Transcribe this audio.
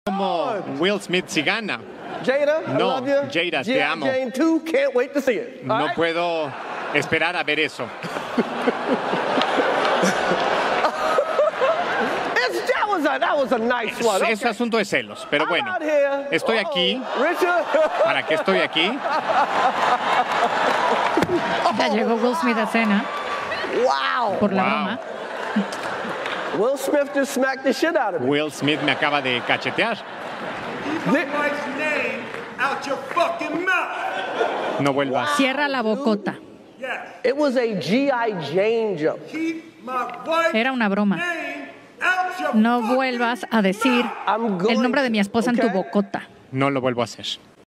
Como Will Smith si gana. Jada, I No, love you. Jada, te G.I. amo. Jane 2, can't wait to see it. All No right? puedo esperar a ver eso. That was a nice one. Okay. Ese asunto de celos. Pero bueno, I'm out here. estoy aquí. Richard. ¿Para qué estoy aquí? Ya llegó Will Smith a escena Wow. por la Wow. broma. Will Smith just smacked the shit out of me. Will Smith me acaba de cachetear. Keep my wife's name out your fucking mouth. No vuelvas. Cierra la bocota. Yes. It was a G.I. Jane joke. Keep my wife's Era una broma. name out your No fucking vuelvas a decir I'm going el nombre de mi esposa en tu okay? bocota. No lo vuelvo a hacer.